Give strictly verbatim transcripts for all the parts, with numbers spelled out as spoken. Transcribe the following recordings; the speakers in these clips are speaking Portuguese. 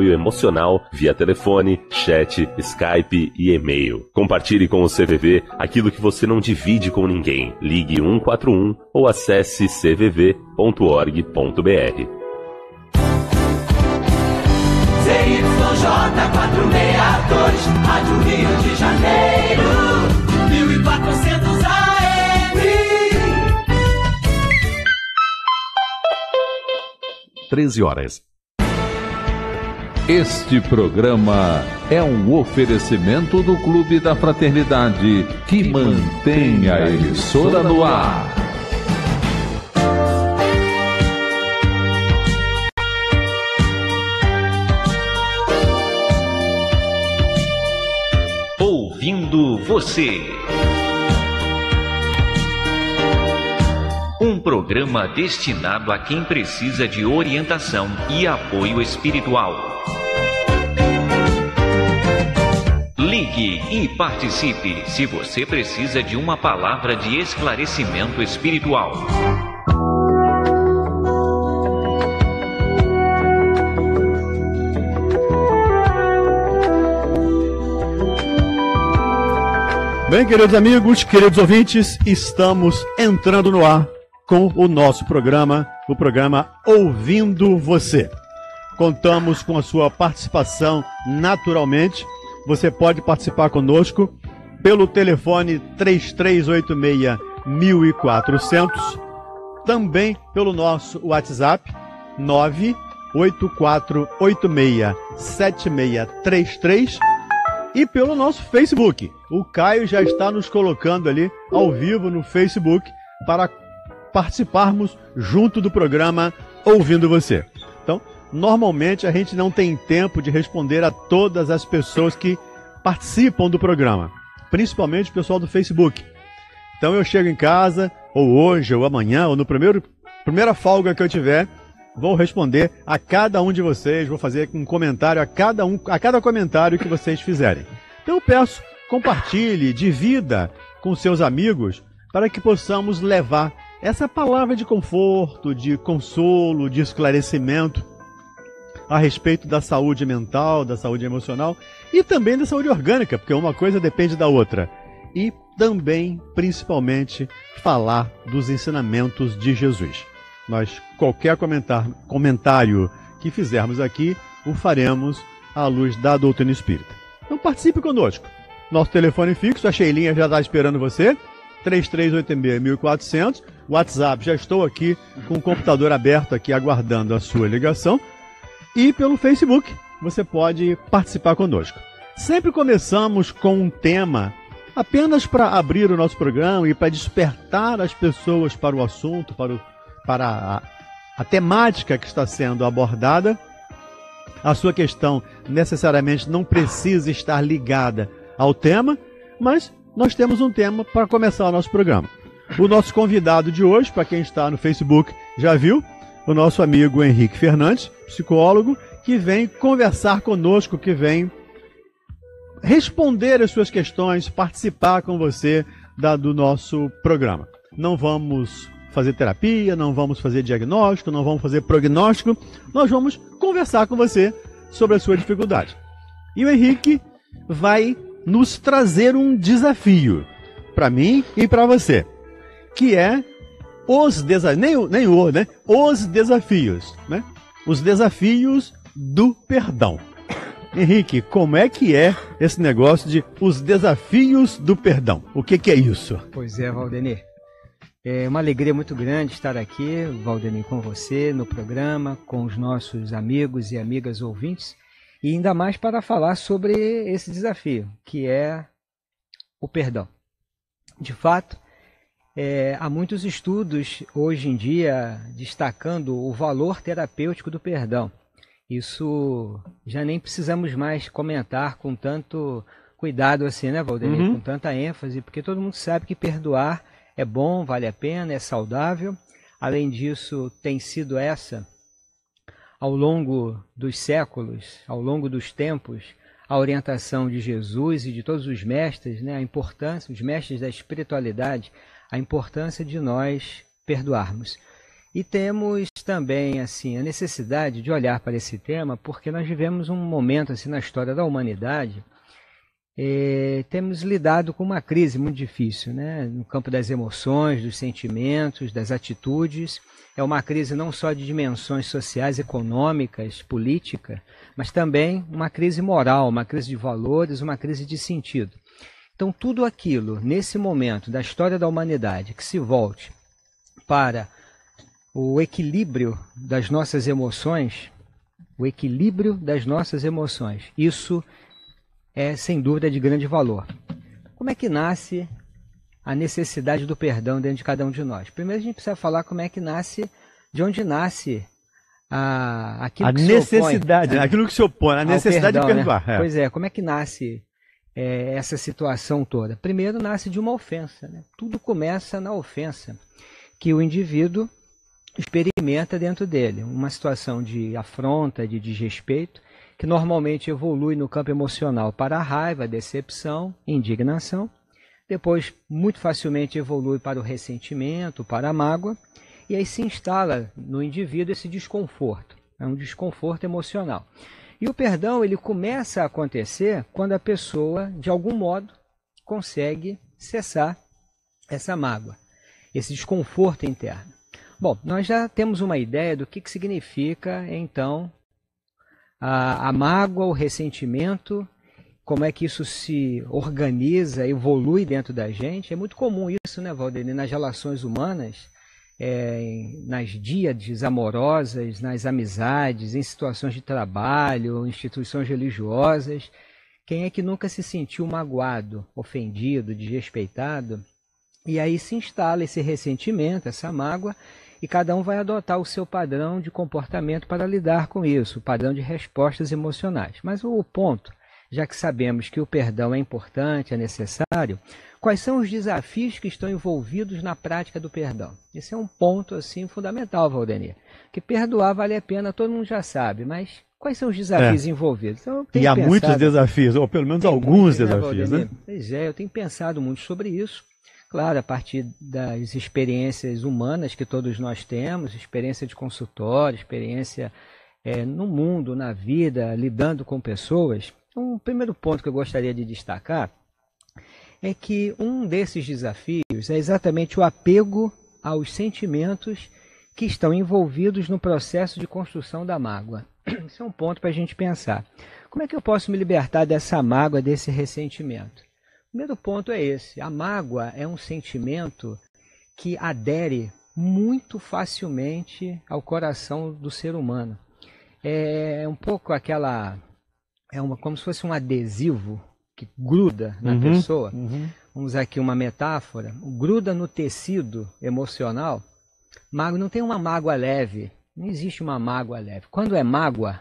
apoio emocional via telefone, chat, Skype e e-mail. Compartilhe com o C V V aquilo que você não divide com ninguém. Ligue um quatro um ou acesse c v v ponto org ponto b r. Z Y J quatrocentos e sessenta e dois, Rádio Rio de Janeiro, mil e quatrocentos A M. treze horas. Este programa é um oferecimento do Clube da Fraternidade, que mantém a emissora no ar. Ouvindo você. Um programa destinado a quem precisa de orientação e apoio espiritual. Ligue e participe se você precisa de uma palavra de esclarecimento espiritual. Bem, queridos amigos, queridos ouvintes, estamos entrando no ar com o nosso programa, o programa Ouvindo Você. Contamos com a sua participação naturalmente. Você pode participar conosco pelo telefone três três oito seis, mil e quatrocentos, também pelo nosso WhatsApp nove oito quatro oito seis, sete seis três três e pelo nosso Facebook. O Caio já está nos colocando ali ao vivo no Facebook para participarmos junto do programa Ouvindo Você. Então, normalmente a gente não tem tempo de responder a todas as pessoas que participam do programa, principalmente o pessoal do Facebook. Então eu chego em casa, ou hoje, ou amanhã, ou no primeiro primeira folga que eu tiver, vou responder a cada um de vocês, vou fazer um comentário a cada um, a cada comentário que vocês fizerem. Então eu peço, compartilhe, divida com seus amigos, para que possamos levar essa palavra de conforto, de consolo, de esclarecimento a respeito da saúde mental, da saúde emocional e também da saúde orgânica, porque uma coisa depende da outra. E também, principalmente, falar dos ensinamentos de Jesus. Nós, qualquer comentário, comentário que fizermos aqui, o faremos à luz da doutrina espírita. Então participe conosco. Nosso telefone fixo, a Sheilinha já está esperando você, três três oito seis, mil e quatrocentos. WhatsApp, já estou aqui com o computador aberto aqui, aguardando a sua ligação. E pelo Facebook, você pode participar conosco. Sempre começamos com um tema, apenas para abrir o nosso programa e para despertar as pessoas para o assunto, para, o, para a, a temática que está sendo abordada. A sua questão necessariamente não precisa estar ligada ao tema, mas nós temos um tema para começar o nosso programa. O nosso convidado de hoje, para quem está no Facebook, já viu, o nosso amigo Henrique Fernandes, psicólogo, que vem conversar conosco, que vem responder as suas questões, participar com você da, do nosso programa. Não vamos fazer terapia, não vamos fazer diagnóstico, não vamos fazer prognóstico, nós vamos conversar com você sobre a sua dificuldade. E o Henrique vai nos trazer um desafio para mim e para você, que é os desafios, nem, nem o, né? Os desafios, né? Os desafios do perdão. Henrique, como é que é esse negócio de os desafios do perdão? O que, que é isso? Pois é, Valdenir. É uma alegria muito grande estar aqui, Valdenir, com você no programa, com os nossos amigos e amigas ouvintes, e ainda mais para falar sobre esse desafio, que é o perdão. De fato, é, há muitos estudos hoje em dia destacando o valor terapêutico do perdão. Isso já nem precisamos mais comentar com tanto cuidado assim, né, Valdenir? Uhum. Com tanta ênfase, porque todo mundo sabe que perdoar é bom, vale a pena, é saudável. Além disso, tem sido essa, ao longo dos séculos, ao longo dos tempos, a orientação de Jesus e de todos os mestres, né, a importância, os mestres da espiritualidade, a importância de nós perdoarmos. E temos existe também assim a necessidade de olhar para esse tema, porque nós vivemos um momento assim na história da humanidade, é, temos lidado com uma crise muito difícil, né? No campo das emoções, dos sentimentos, das atitudes. É uma crise não só de dimensões sociais, econômicas, políticas, mas também uma crise moral, uma crise de valores, uma crise de sentido. Então, tudo aquilo, nesse momento da história da humanidade, que se volte para o equilíbrio das nossas emoções, o equilíbrio das nossas emoções, isso é, sem dúvida, de grande valor. Como é que nasce a necessidade do perdão dentro de cada um de nós? Primeiro a gente precisa falar como é que nasce, de onde nasce a, aquilo a que necessidade, se opõe, aquilo que se opõe, a necessidade perdão, de perdoar. Né? É. Pois é, como é que nasce é, essa situação toda? Primeiro nasce de uma ofensa, né? Tudo começa na ofensa que o indivíduo experimenta dentro dele, uma situação de afronta, de desrespeito, que normalmente evolui no campo emocional para a raiva, decepção, indignação. Depois, muito facilmente evolui para o ressentimento, para a mágoa, e aí se instala no indivíduo esse desconforto, é um desconforto emocional. E o perdão ele começa a acontecer quando a pessoa, de algum modo, consegue cessar essa mágoa, esse desconforto interno. Bom, nós já temos uma ideia do que, que significa, então, a, a mágoa, o ressentimento, como é que isso se organiza, evolui dentro da gente. É muito comum isso, né, Valdemir, nas relações humanas, é, nas díades amorosas, nas amizades, em situações de trabalho, instituições religiosas. Quem é que nunca se sentiu magoado, ofendido, desrespeitado? E aí se instala esse ressentimento, essa mágoa, e cada um vai adotar o seu padrão de comportamento para lidar com isso, o padrão de respostas emocionais. Mas o ponto, já que sabemos que o perdão é importante, é necessário, quais são os desafios que estão envolvidos na prática do perdão? Esse é um ponto assim fundamental, Valdemir. Que perdoar vale a pena, todo mundo já sabe, mas quais são os desafios é. envolvidos? Então, e há pensado, muitos desafios, ou pelo menos alguns muitos, desafios, né? Pois é, eu tenho pensado muito sobre isso. Claro, a partir das experiências humanas que todos nós temos, experiência de consultório, experiência é, no mundo, na vida, lidando com pessoas. Um primeiro ponto que eu gostaria de destacar é que um desses desafios é exatamente o apego aos sentimentos que estão envolvidos no processo de construção da mágoa. Esse é um ponto para a gente pensar. Como é que eu posso me libertar dessa mágoa, desse ressentimento? O primeiro ponto é esse. A mágoa é um sentimento que adere muito facilmente ao coração do ser humano. É um pouco aquela... É uma, como se fosse um adesivo que gruda na uhum, pessoa. Uhum. Vamos usar aqui uma metáfora. Gruda no tecido emocional. Mágoa não tem uma mágoa leve. Não existe uma mágoa leve. Quando é mágoa,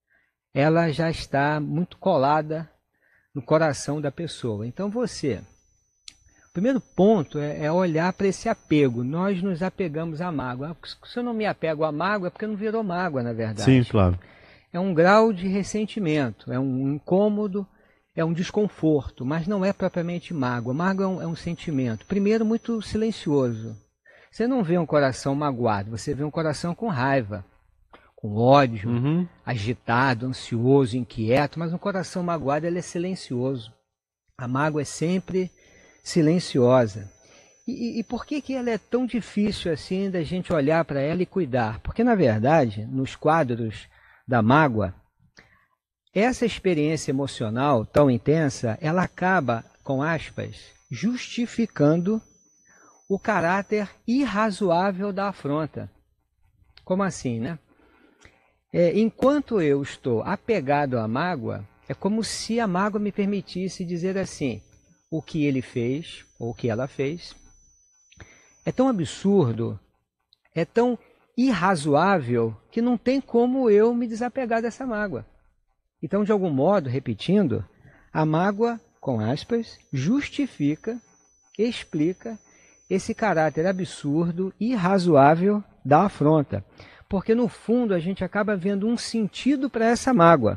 ela já está muito colada no coração da pessoa. Então você, o primeiro ponto é, é olhar para esse apego. Nós nos apegamos à mágoa. Se eu não me apego à mágoa, é porque não virou mágoa, na verdade. Sim, claro. É um grau de ressentimento, é um incômodo, é um desconforto, mas não é propriamente mágoa. Mágoa é um, é um sentimento, primeiro, muito silencioso. Você não vê um coração magoado, você vê um coração com raiva, com ódio, uhum. agitado, ansioso, inquieto, mas um coração magoado ele é silencioso. A mágoa é sempre silenciosa. E, e por que, que ela é tão difícil assim da gente olhar para ela e cuidar? Porque, na verdade, nos quadros da mágoa, essa experiência emocional tão intensa, ela acaba, com aspas, justificando o caráter irrazoável da afronta. Como assim, né? É, enquanto eu estou apegado à mágoa, é como se a mágoa me permitisse dizer assim, o que ele fez, ou o que ela fez, é tão absurdo, é tão irrazoável, que não tem como eu me desapegar dessa mágoa. Então, de algum modo, repetindo, a mágoa, com aspas, justifica, explica esse caráter absurdo, irrazoável da afronta. Porque, no fundo, a gente acaba vendo um sentido para essa mágoa.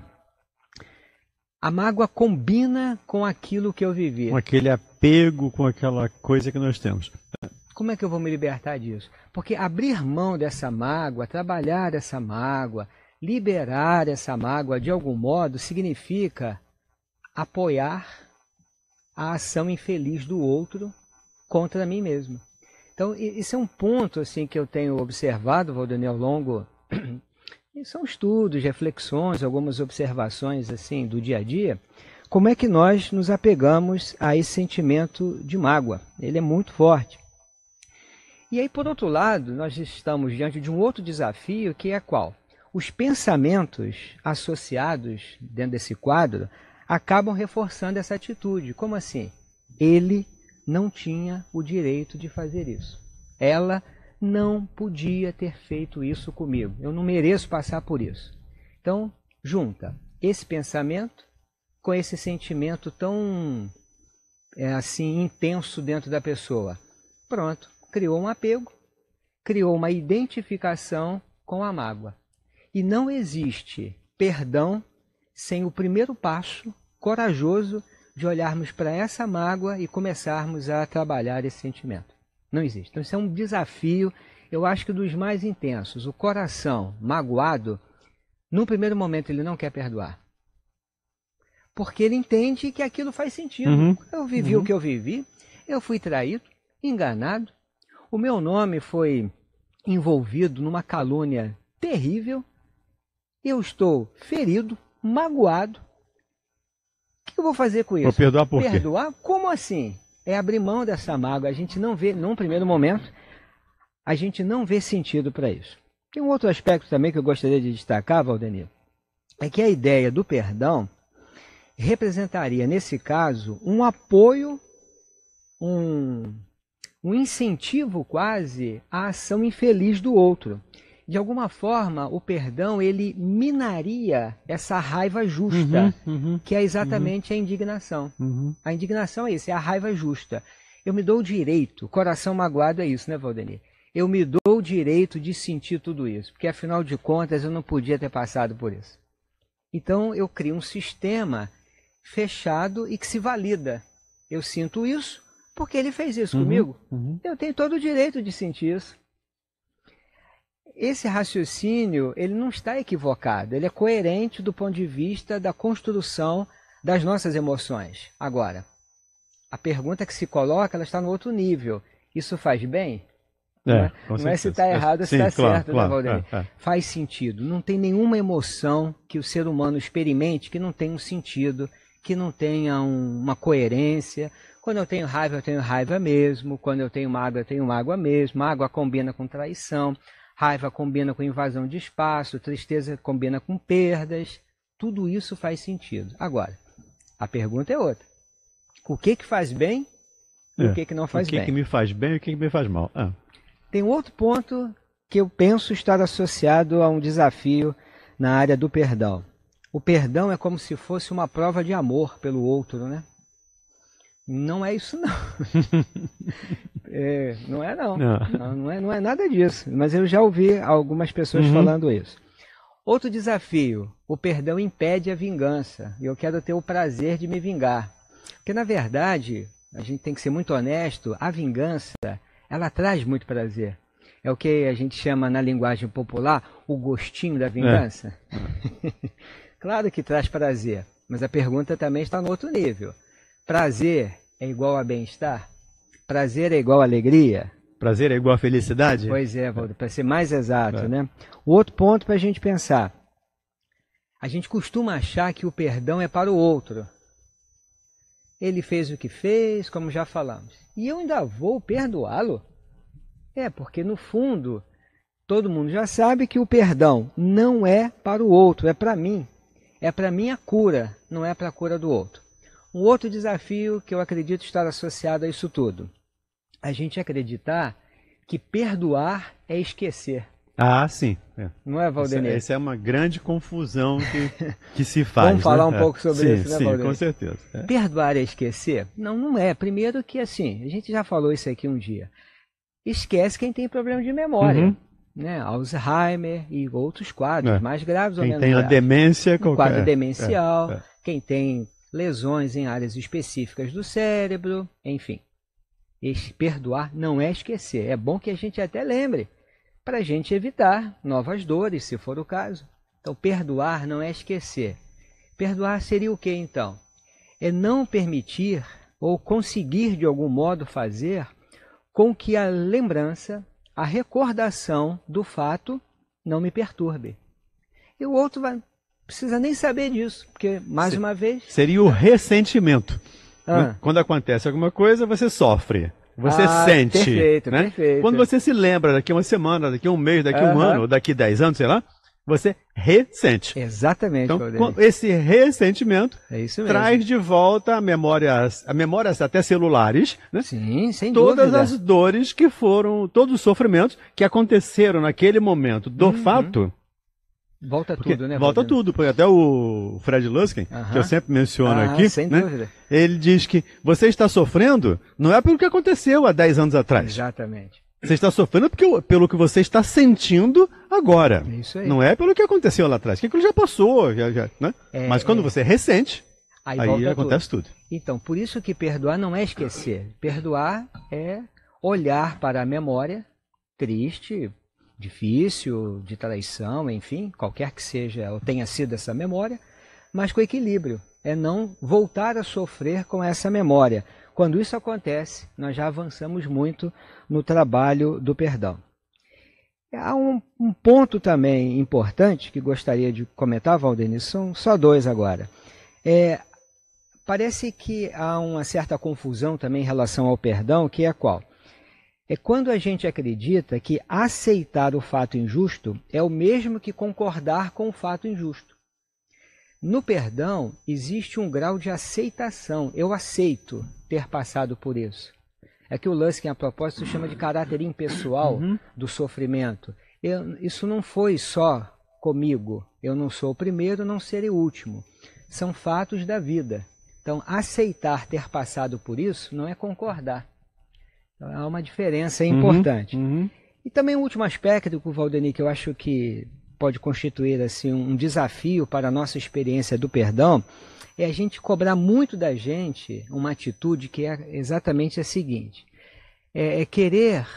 A mágoa combina com aquilo que eu vivi. Com aquele apego, com aquela coisa que nós temos. Como é que eu vou me libertar disso? Porque abrir mão dessa mágoa, trabalhar essa mágoa, liberar essa mágoa de algum modo, significa apoiar a ação infeliz do outro contra mim mesmo. Então, esse é um ponto assim, que eu tenho observado, Valdenir, ao longo... E são estudos, reflexões, algumas observações assim do dia a dia. Como é que nós nos apegamos a esse sentimento de mágoa? Ele é muito forte. E aí, por outro lado, nós estamos diante de um outro desafio, que é qual? Os pensamentos associados dentro desse quadro acabam reforçando essa atitude. Como assim? Ele não tinha o direito de fazer isso. Ela não podia ter feito isso comigo. Eu não mereço passar por isso. Então, junta esse pensamento com esse sentimento tão é, assim intenso dentro da pessoa. Pronto, criou um apego, criou uma identificação com a mágoa. E não existe perdão sem o primeiro passo corajoso de olharmos para essa mágoa e começarmos a trabalhar esse sentimento. Não existe. Então, isso é um desafio, eu acho que dos mais intensos. O coração magoado, num primeiro momento, ele não quer perdoar. Porque ele entende que aquilo faz sentido. Uhum. Eu vivi uhum. o que eu vivi, eu fui traído, enganado, o meu nome foi envolvido numa calúnia terrível, eu estou ferido, magoado. O que eu vou fazer com isso? Vou perdoar por quê? Perdoar? Como assim? É abrir mão dessa mágoa. A gente não vê, num primeiro momento, a gente não vê sentido para isso. Tem um outro aspecto também que eu gostaria de destacar, Valdenir, é que a ideia do perdão representaria, nesse caso, um apoio, um, um incentivo quase à ação infeliz do outro. De alguma forma, o perdão ele minaria essa raiva justa, uhum, uhum, que é exatamente uhum. a indignação. Uhum. A indignação é isso, é a raiva justa. Eu me dou o direito, coração magoado é isso, né, Valdenir? Eu me dou o direito de sentir tudo isso, porque afinal de contas eu não podia ter passado por isso. Então eu crio um sistema fechado e que se valida. Eu sinto isso porque ele fez isso uhum, comigo. Uhum. Eu tenho todo o direito de sentir isso. Esse raciocínio ele não está equivocado, ele é coerente do ponto de vista da construção das nossas emoções. Agora, a pergunta que se coloca ela está no outro nível. Isso faz bem? É, não é, não é se está errado ou se está certo, claro, né, Valdenir? É, é. Faz sentido. Não tem nenhuma emoção que o ser humano experimente que não tenha um sentido, que não tenha um, uma coerência. Quando eu tenho raiva, eu tenho raiva mesmo. Quando eu tenho mágoa, eu tenho mágoa mesmo. Mágoa combina com traição. Raiva combina com invasão de espaço, tristeza combina com perdas, tudo isso faz sentido. Agora, a pergunta é outra. O que que faz bem e é, o que que não faz bem? O que que me faz bem e o que que me faz mal? Ah. Tem outro ponto que eu penso estar associado a um desafio na área do perdão. O perdão é como se fosse uma prova de amor pelo outro, né? Não é isso não. É, não é não. Não. Não, não, é, não é nada disso. Mas eu já ouvi algumas pessoas uhum. falando isso. Outro desafio. O perdão impede a vingança. E eu quero ter o prazer de me vingar. Porque na verdade, a gente tem que ser muito honesto, a vingança, ela traz muito prazer. É o que a gente chama na linguagem popular o gostinho da vingança. É. Claro que traz prazer. Mas a pergunta também está no outro nível. Prazer é igual a bem-estar? Prazer é igual a alegria? Prazer é igual a felicidade? Pois é, Valdir, para ser mais exato, é. né? O outro ponto para a gente pensar. A gente costuma achar que o perdão é para o outro. Ele fez o que fez, como já falamos. E eu ainda vou perdoá-lo? É, porque no fundo, todo mundo já sabe que o perdão não é para o outro, é para mim. É para minha cura, não é para a cura do outro. Um outro desafio que eu acredito estar associado a isso tudo. A gente acreditar que perdoar é esquecer. Ah, sim. É. Não é, Valdenir? Essa, essa é uma grande confusão que, que se faz. Vamos falar né? um pouco sobre sim, isso, né, sim, Valdenir? com certeza. É. Perdoar é esquecer? Não, não é. Primeiro que assim, a gente já falou isso aqui um dia. Esquece quem tem problema de memória. Uhum. Né? Alzheimer e outros quadros é. mais graves ou quem menos tem graves. a demência... Um quadro demencial, é, é. quem tem lesões em áreas específicas do cérebro, enfim. Esse perdoar não é esquecer. É bom que a gente até lembre, para a gente evitar novas dores, se for o caso. Então, perdoar não é esquecer. Perdoar seria o que, então? É não permitir ou conseguir, de algum modo, fazer com que a lembrança, a recordação do fato não me perturbe. E o outro vai, precisa nem saber disso, porque, mais Se, uma vez... Seria o ressentimento. Ah. Né? Quando acontece alguma coisa, você sofre. Você Ah, sente. perfeito, né? perfeito. Quando você se lembra daqui uma semana, daqui um mês, daqui um Aham. ano, ou daqui dez anos, sei lá, você ressente. Exatamente, Então, Valdemir. com- esse ressentimento É isso mesmo. traz de volta a memórias, a memórias até celulares, né? Sim, sem Todas dúvida. as dores que foram, todos os sofrimentos que aconteceram naquele momento do Uhum. fato. Volta Porque tudo, né, volta Valdemir? tudo, porque até o Fred Luskin, Aham. que eu sempre menciono Ah, aqui, sem né? dúvida. Ele diz que você está sofrendo não é pelo que aconteceu há dez anos atrás. Exatamente. Você está sofrendo porque, pelo que você está sentindo agora. É isso aí. Não é pelo que aconteceu lá atrás, que aquilo já passou, já, já, né? É, Mas quando é. você ressente, Aí, aí, volta acontece tudo. Então, por isso que perdoar não é esquecer. Perdoar é olhar para a memória triste, difícil, de traição, enfim, qualquer que seja ou tenha sido essa memória, mas com equilíbrio. É não voltar a sofrer com essa memória. Quando isso acontece, nós já avançamos muito no trabalho do perdão. Há um, um ponto também importante que gostaria de comentar, Valdemir, são só dois agora. É, parece que há uma certa confusão também em relação ao perdão, que é qual? É quando a gente acredita que aceitar o fato injusto é o mesmo que concordar com o fato injusto. No perdão, existe um grau de aceitação. Eu aceito ter passado por isso. É que o Luskin, a propósito, chama de caráter impessoal Uhum. do sofrimento. Eu, isso não foi só comigo. Eu não sou o primeiro, não serei o último. São fatos da vida. Então, aceitar ter passado por isso não é concordar. Então, há uma diferença importante. Uhum. E também um último aspecto, Valdemir, que eu acho que pode constituir assim, um desafio para a nossa experiência do perdão, é a gente cobrar muito da gente uma atitude que é exatamente a seguinte. É, é querer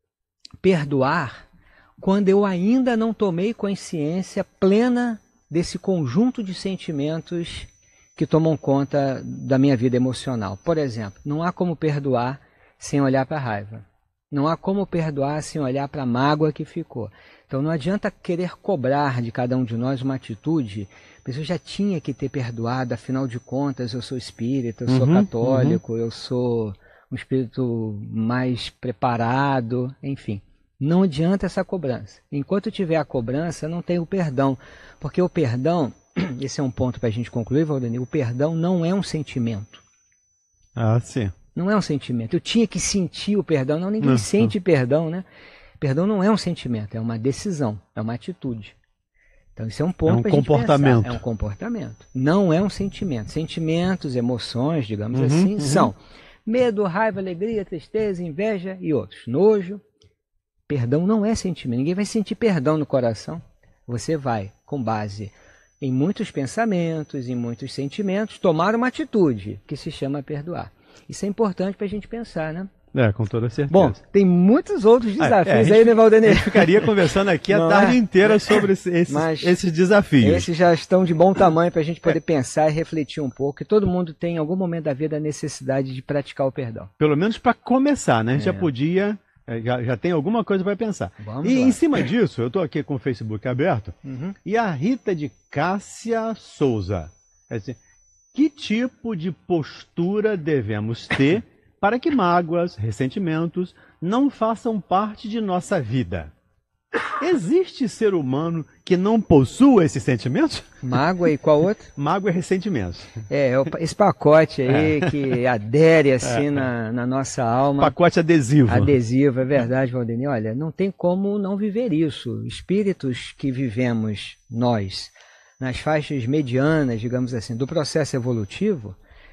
perdoar quando eu ainda não tomei consciência plena desse conjunto de sentimentos que tomam conta da minha vida emocional. Por exemplo, não há como perdoar sem olhar para a raiva. Não há como perdoar sem olhar para a mágoa que ficou. Então não adianta querer cobrar de cada um de nós uma atitude, mas eu já tinha que ter perdoado, afinal de contas eu sou espírita, eu sou Uhum, católico, eu sou um espírito mais preparado, enfim. Não adianta essa cobrança. Enquanto tiver a cobrança, não tem o perdão. Porque o perdão, esse é um ponto para a gente concluir, Valdemir, o perdão não é um sentimento. Ah, sim. Não é um sentimento. Eu tinha que sentir o perdão. Não, ninguém Não, sente perdão, né? Perdão não é um sentimento, é uma decisão, é uma atitude. Então isso é um ponto É um pra gente comportamento. pensar. É um comportamento. Não é um sentimento. Sentimentos, emoções, digamos Uhum, assim, uhum. são medo, raiva, alegria, tristeza, inveja e outros. Nojo. Perdão não é sentimento. Ninguém vai sentir perdão no coração. Você vai, com base em muitos pensamentos, em muitos sentimentos, tomar uma atitude que se chama perdoar. Isso é importante para a gente pensar, né? É, com toda certeza. Bom, tem muitos outros desafios É, é, a gente- aí, né, A Valdemir? gente ficaria conversando aqui a Não tarde é? inteira sobre esse- esses, Mas esses desafios. Esses já estão de bom tamanho para a gente É. poder pensar e refletir um pouco. Que todo mundo tem, em algum momento da vida, a necessidade de praticar o perdão. Pelo menos para começar, né? A gente É. já podia, é, já, já tem alguma coisa para pensar. Vamos E lá. em cima disso, eu estou aqui com o Facebook aberto, Uhum. e a Rita de Cássia Souza. É assim, que tipo de postura devemos ter para que mágoas, ressentimentos não façam parte de nossa vida? Existe ser humano que não possua esses sentimentos? Mágoa e qual outro? Mágoa e ressentimentos. É, é o pa- esse pacote aí que adere assim na, na nossa alma. Pacote adesivo. Adesivo, é verdade, Valdemir. Olha, não tem como não viver isso. Espíritos que vivemos, nós, nas faixas medianas, digamos assim, do processo evolutivo,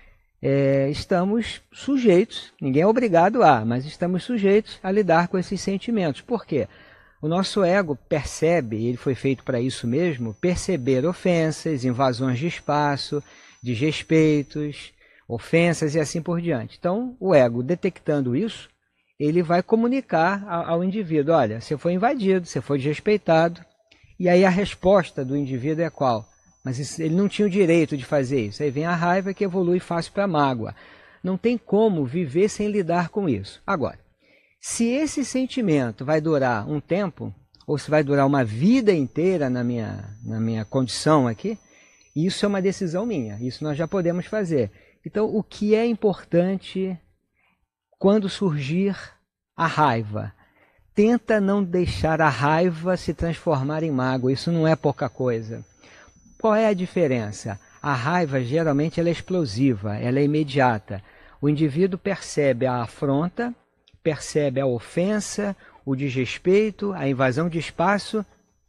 é, estamos sujeitos, ninguém é obrigado a, mas estamos sujeitos a lidar com esses sentimentos. Por quê? O nosso ego percebe, ele foi feito para isso mesmo, perceber ofensas, invasões de espaço, desrespeitos, ofensas e assim por diante. Então, o ego, detectando isso, ele vai comunicar ao indivíduo, olha, você foi invadido, você foi desrespeitado, e aí a resposta do indivíduo é qual? Mas isso, ele não tinha o direito de fazer isso. Aí vem a raiva que evolui fácil para a mágoa. Não tem como viver sem lidar com isso. Agora, se esse sentimento vai durar um tempo, ou se vai durar uma vida inteira na minha, na minha condição aqui, isso é uma decisão minha, isso nós já podemos fazer. Então, o que é importante quando surgir a raiva? Tenta não deixar a raiva se transformar em mágoa, isso não é pouca coisa. Qual é a diferença? A raiva, geralmente, ela é explosiva, ela é imediata. O indivíduo percebe a afronta, percebe a ofensa, o desrespeito, a invasão de espaço,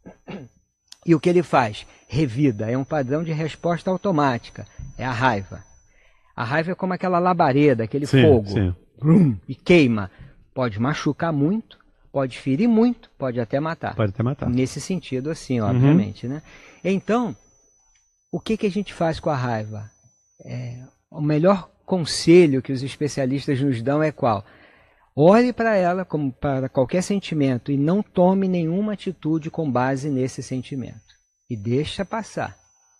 e o que ele faz? Revida, é um padrão de resposta automática, é a raiva. A raiva é como aquela labareda, aquele sim, fogo, sim. Brum, e queima. Pode machucar muito, pode ferir muito, pode até matar. Pode até matar. Nesse sentido, assim, obviamente. Uhum. Né? Então, o que, que a gente faz com a raiva? É, o melhor conselho que os especialistas nos dão é qual? Olhe para ela como para qualquer sentimento e não tome nenhuma atitude com base nesse sentimento. E deixa passar.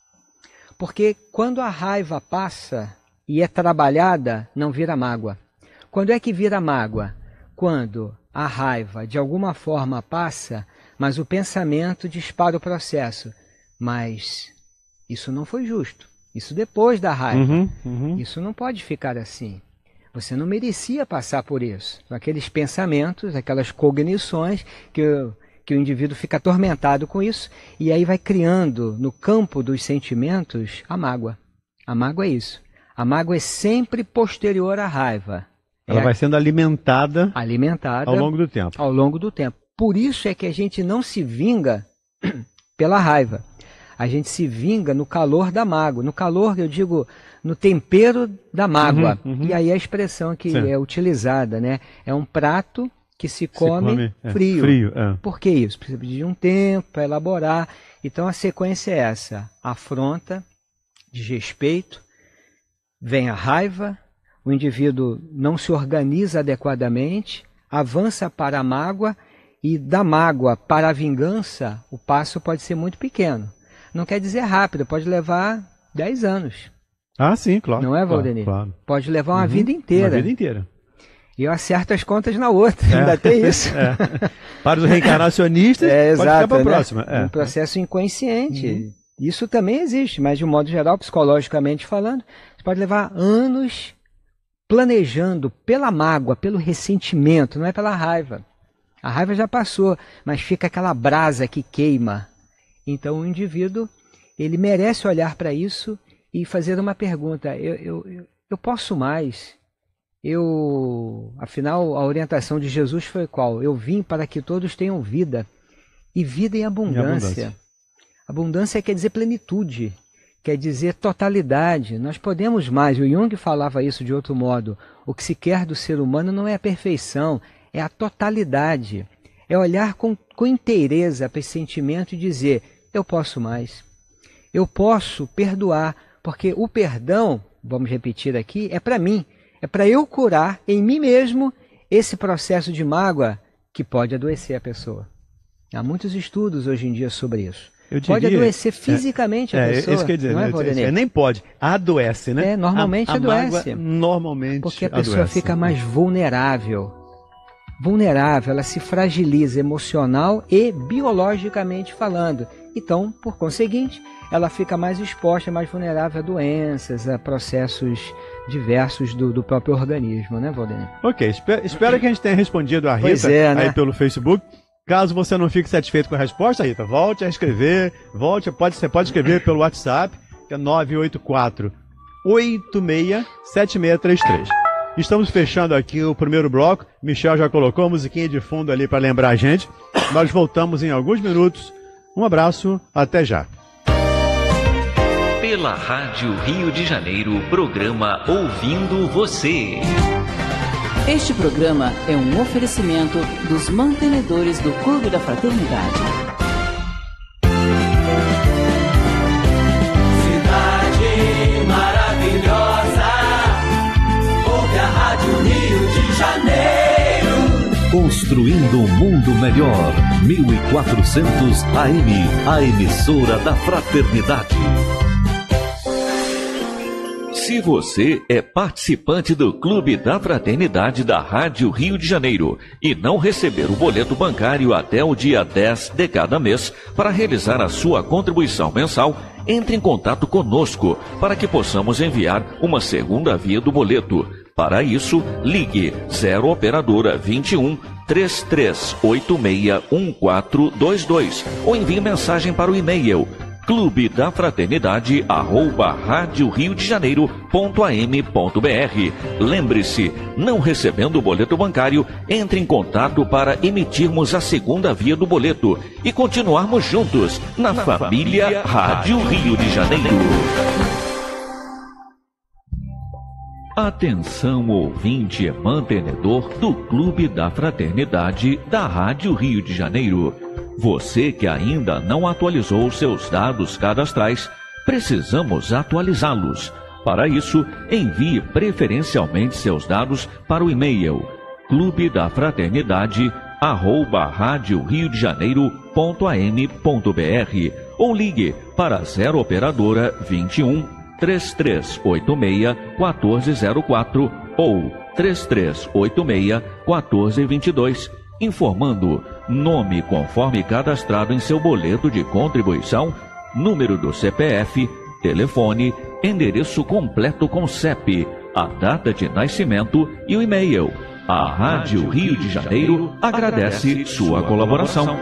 Porque quando a raiva passa e é trabalhada, não vira mágoa. Quando é que vira mágoa? Quando a raiva de alguma forma passa, mas o pensamento dispara o processo. Mas isso não foi justo. Isso depois da raiva. Uhum, uhum. Isso não pode ficar assim. Você não merecia passar por isso. Aqueles pensamentos, aquelas cognições que, que o indivíduo fica atormentado com isso e aí vai criando no campo dos sentimentos a mágoa. A mágoa é isso. A mágoa é sempre posterior à raiva. Ela é vai sendo alimentada, alimentada ao longo do tempo. Ao longo do tempo. Por isso é que a gente não se vinga pela raiva. A gente se vinga no calor da mágoa. No calor, eu digo, no tempero da mágoa. Uhum, uhum. E aí a expressão que Sim. é utilizada, né? É um prato que se come, se come frio. É, frio é. Por que isso? Precisa de um tempo para elaborar. Então a sequência é essa. Afronta, desrespeito, vem a raiva, o indivíduo não se organiza adequadamente, avança para a mágoa e da mágoa para a vingança, o passo pode ser muito pequeno. Não quer dizer rápido, pode levar dez anos. Ah, sim, claro. Não é, Valdenir? Claro, claro. Pode levar uma uhum, vida inteira. Uma vida inteira. E eu acerto as contas na outra, é. Ainda tem isso. É. Para os reencarnacionistas, é, pode exato, ficar para a né? próxima. É. Um processo inconsciente. Uhum. Isso também existe, mas de um modo geral, psicologicamente falando, você pode levar anos planejando pela mágoa, pelo ressentimento, não é pela raiva. A raiva já passou, mas fica aquela brasa que queima. Então o indivíduo, ele merece olhar para isso e fazer uma pergunta. Eu, eu, eu posso mais? Eu, afinal, a orientação de Jesus foi qual? Eu vim para que todos tenham vida, e vida em abundância. Em abundância. Abundância quer dizer plenitude, quer dizer totalidade. Nós podemos mais. O Jung falava isso de outro modo. O que se quer do ser humano não é a perfeição, é a totalidade. É olhar com, com inteireza para esse sentimento e dizer, eu posso mais. Eu posso perdoar, porque o perdão, vamos repetir aqui, é para mim. É para eu curar em mim mesmo esse processo de mágoa que pode adoecer a pessoa. Há muitos estudos hoje em dia sobre isso. Eu diria, pode adoecer fisicamente é, a pessoa. É isso que eu ia dizer, não é, né? é, nem pode, adoece, né? É, normalmente a, a adoece. Normalmente Porque a pessoa adoece. fica mais vulnerável. Vulnerável, ela se fragiliza emocional e biologicamente falando. Então, por conseguinte, ela fica mais exposta, mais vulnerável a doenças, a processos diversos do, do próprio organismo, né, Valdenir? Ok, espero, espero que a gente tenha respondido a Rita pois é, né? aí pelo Facebook. Caso você não fique satisfeito com a resposta, Rita, volte a escrever, volte, pode, você pode escrever pelo WhatsApp, que é nove oito quatro, oito seis, sete seis três três. Estamos fechando aqui o primeiro bloco. Michel já colocou a musiquinha de fundo ali para lembrar a gente. Nós voltamos em alguns minutos. Um abraço, até já. Pela Rádio Rio de Janeiro, programa Ouvindo Você. Este programa é um oferecimento dos mantenedores do Clube da Fraternidade. Cidade maravilhosa, Construindo um mundo melhor. mil e quatrocentos A M, a emissora da Fraternidade. Se você é participante do Clube da Fraternidade da Rádio Rio de Janeiro e não receber o boleto bancário até o dia dez de cada mês para realizar a sua contribuição mensal, entre em contato conosco para que possamos enviar uma segunda via do boleto. Para isso, ligue zero operadora vinte e um, três três oito seis, um quatro dois dois ou envie mensagem para o e-mail clube da fraternidade arroba rádio rio de janeiro ponto a m ponto b r. Lembre-se, não recebendo o boleto bancário, entre em contato para emitirmos a segunda via do boleto e continuarmos juntos na, na família, família Rádio Rio de Janeiro. Atenção, ouvinte e mantenedor do Clube da Fraternidade da Rádio Rio de Janeiro. Você que ainda não atualizou seus dados cadastrais, precisamos atualizá-los. Para isso, envie preferencialmente seus dados para o e-mail clube da fraternidade arroba rádio rio de janeiro ponto a m ponto b r ou ligue para zero operadora vinte e um, três três oito seis, quatro zero quatro ou três três oito seis, quatro dois dois, informando nome conforme cadastrado em seu boleto de contribuição, número do C P F, telefone, endereço completo com C E P, a data de nascimento e o e-mail. A Rádio Rio de Janeiro agradece sua colaboração.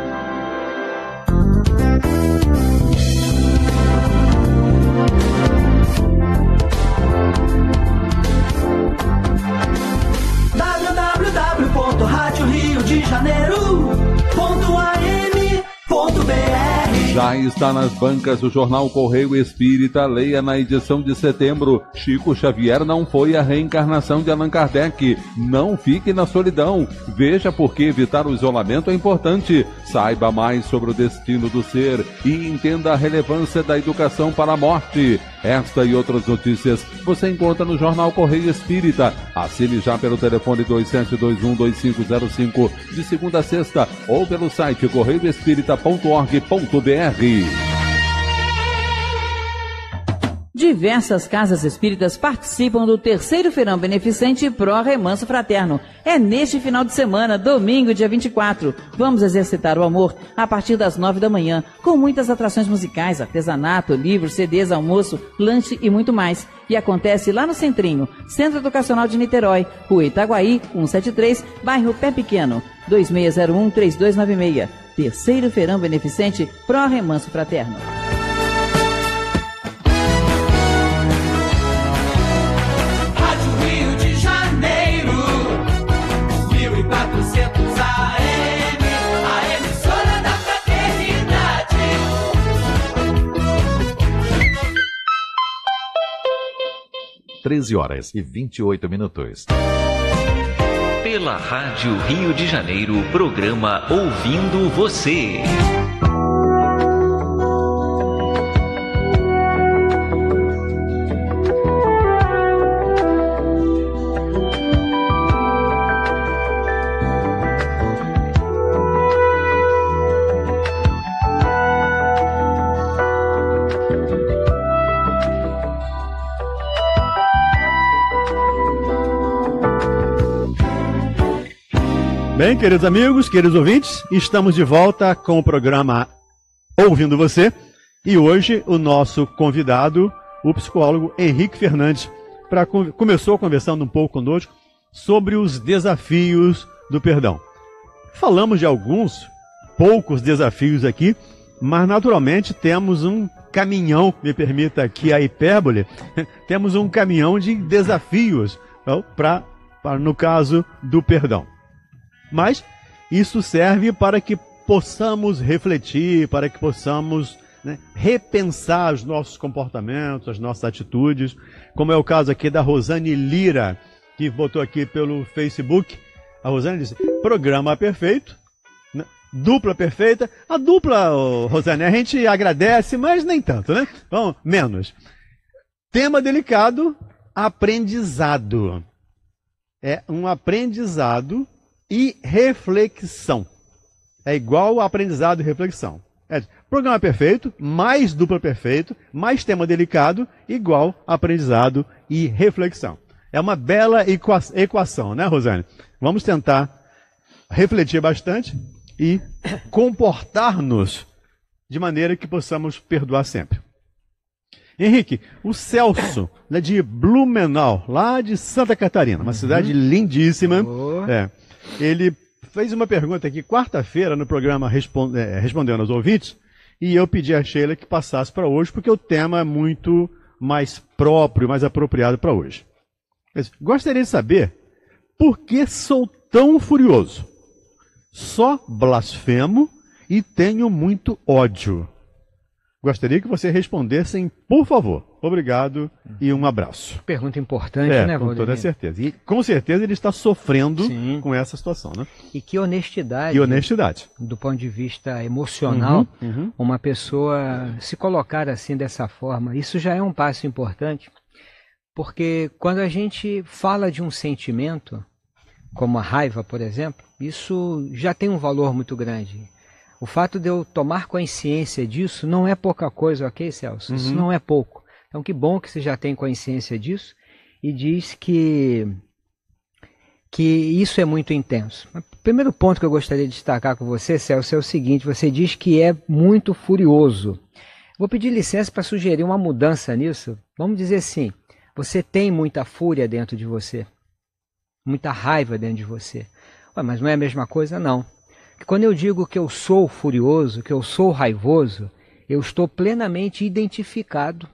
w w w ponto rádio rio de janeiro ponto a m ponto b r. Já está nas bancas o jornal Correio Espírita. Leia na edição de setembro: Chico Xavier não foi a reencarnação de Allan Kardec. Não fique na solidão. Veja por que evitar o isolamento é importante. Saiba mais sobre o destino do ser e entenda a relevância da educação para a morte. Esta e outras notícias você encontra no jornal Correio Espírita. Assine já pelo telefone dois sete dois um, dois cinco zero cinco de segunda a sexta ou pelo site correio espírita ponto org ponto b r. Diversas casas espíritas participam do terceiro feirão beneficente Pró Remanso Fraterno. É neste final de semana, domingo, dia vinte e quatro. Vamos exercitar o amor a partir das nove da manhã, com muitas atrações musicais, artesanato, livros, C Ds, almoço, lanche e muito mais. E acontece lá no Centrinho, Centro Educacional de Niterói, Rua Itaguaí, cento e setenta e três, bairro Pé Pequeno, dois seis zero um, três dois nove seis. Terceiro feirão beneficente Pró Remanso Fraterno. treze horas e vinte e oito minutos. Pela Rádio Rio de Janeiro, programa Ouvindo Você. Bem, queridos amigos, queridos ouvintes, estamos de volta com o programa Ouvindo Você. E hoje o nosso convidado, o psicólogo Henrique Fernandes, pra, começou conversando um pouco conosco sobre os desafios do perdão. Falamos de alguns, poucos desafios aqui, mas naturalmente temos um caminhão, me permita aqui a hipérbole, temos um caminhão de desafios então, pra, pra, no caso do perdão. Mas isso serve para que possamos refletir, para que possamos né, repensar os nossos comportamentos, as nossas atitudes, como é o caso aqui da Rosane Lira, que botou aqui pelo Facebook. A Rosane disse, programa perfeito, né, dupla perfeita. A dupla, oh, Rosane, a gente agradece, mas nem tanto, né? Vamos, menos. Tema delicado, aprendizado. É um aprendizado e reflexão. É igual a aprendizado e reflexão. É programa perfeito, mais dupla perfeito, mais tema delicado, igual a aprendizado e reflexão. É uma bela equação, né, Rosane? Vamos tentar refletir bastante e comportar-nos de maneira que possamos perdoar sempre. Henrique, o Celso, né, de Blumenau, lá de Santa Catarina, uma cidade lindíssima, Oh. é, ele fez uma pergunta aqui quarta-feira no programa Respond- é, Respondendo aos Ouvintes, e eu pedi a Sheila que passasse para hoje, porque o tema é muito mais próprio, mais apropriado para hoje. Mas gostaria de saber por que sou tão furioso. Só blasfemo e tenho muito ódio. Gostaria que você respondessem, por favor. Obrigado e um abraço. Pergunta importante, É, né, com Valdemir? toda certeza. E com certeza ele está sofrendo Sim. com essa situação, né? E que honestidade, E honestidade. do ponto de vista emocional, Uhum, uhum. uma pessoa se colocar assim dessa forma, isso já é um passo importante, porque quando a gente fala de um sentimento, como a raiva, por exemplo, isso já tem um valor muito grande. O fato de eu tomar consciência disso não é pouca coisa, ok, Celso? Isso Uhum. não é pouco. Então, que bom que você já tem consciência disso e diz que, que isso é muito intenso. O primeiro ponto que eu gostaria de destacar com você, Celso, é o seguinte: você diz que é muito furioso. Vou pedir licença para sugerir uma mudança nisso. Vamos dizer assim, você tem muita fúria dentro de você, muita raiva dentro de você. Ué, mas não é a mesma coisa? Não. Quando eu digo que eu sou furioso, que eu sou raivoso, eu estou plenamente identificado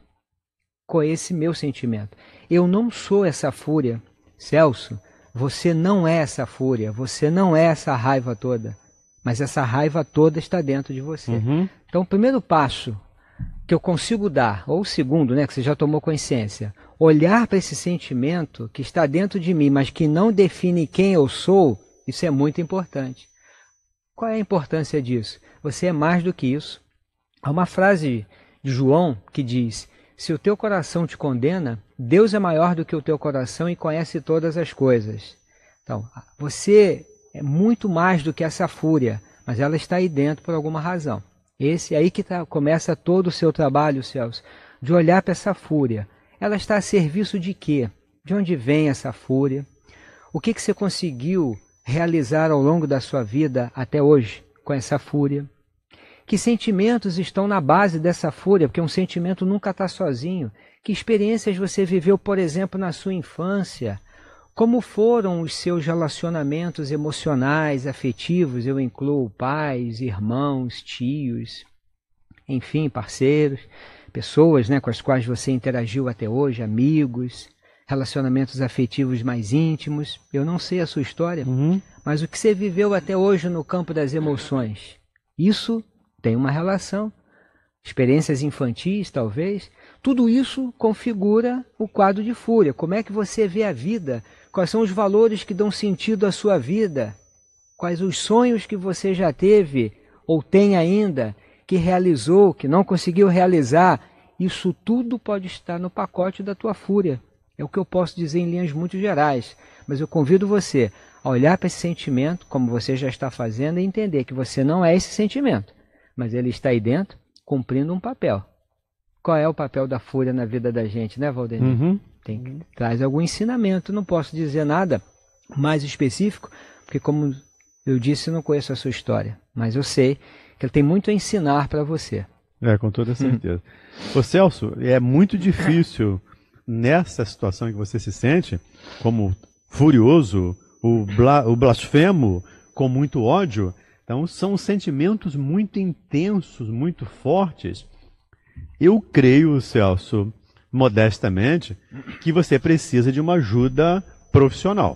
com esse meu sentimento. Eu não sou essa fúria. Celso, você não é essa fúria, você não é essa raiva toda, mas essa raiva toda está dentro de você. Uhum. Então, o primeiro passo que eu consigo dar, ou o segundo, né, que você já tomou consciência, olhar para esse sentimento que está dentro de mim, mas que não define quem eu sou, isso é muito importante. Qual é a importância disso? Você é mais do que isso. Há uma frase de João que diz: se o teu coração te condena, Deus é maior do que o teu coração e conhece todas as coisas. Então, você é muito mais do que essa fúria, mas ela está aí dentro por alguma razão. Esse é aí que tá, começa todo o seu trabalho, Celso, de olhar para essa fúria. Ela está a serviço de quê? De onde vem essa fúria? O que, que você conseguiu realizar ao longo da sua vida até hoje com essa fúria? Que sentimentos estão na base dessa fúria? Porque um sentimento nunca está sozinho. Que experiências você viveu, por exemplo, na sua infância? Como foram os seus relacionamentos emocionais, afetivos? Eu incluo pais, irmãos, tios, enfim, parceiros, pessoas, né, com as quais você interagiu até hoje, amigos, relacionamentos afetivos mais íntimos. Eu não sei a sua história, Uhum. mas o que você viveu até hoje no campo das emoções, isso tem uma relação. Experiências infantis, talvez. Tudo isso configura o quadro de fúria. Como é que você vê a vida? Quais são os valores que dão sentido à sua vida? Quais os sonhos que você já teve ou tem ainda, que realizou, que não conseguiu realizar? Isso tudo pode estar no pacote da tua fúria. É o que eu posso dizer em linhas muito gerais. Mas eu convido você a olhar para esse sentimento, como você já está fazendo, e entender que você não é esse sentimento, mas ele está aí dentro, cumprindo um papel. Qual é o papel da fúria na vida da gente, né, Valdemir? Uhum. Tem que traz algum ensinamento. Não posso dizer nada mais específico, porque, como eu disse, não conheço a sua história, mas eu sei que ele tem muito a ensinar para você. É, com toda certeza. Ô Celso, é muito difícil nessa situação em que você se sente, como furioso, o, bla, o blasfemo, com muito ódio. Então, são sentimentos muito intensos, muito fortes. Eu creio, Celso, modestamente, que você precisa de uma ajuda profissional,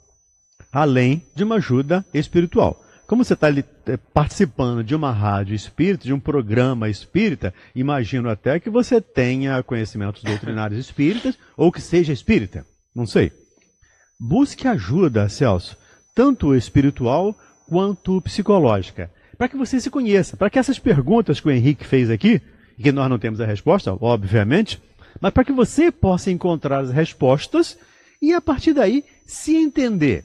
além de uma ajuda espiritual. Como você está participando de uma rádio espírita, de um programa espírita, imagino até que você tenha conhecimentos doutrinários espíritas ou que seja espírita, não sei. Busque ajuda, Celso, tanto espiritual quanto psicológica, para que você se conheça, para que essas perguntas que o Henrique fez aqui, e que nós não temos a resposta, obviamente, mas para que você possa encontrar as respostas e, a partir daí, se entender.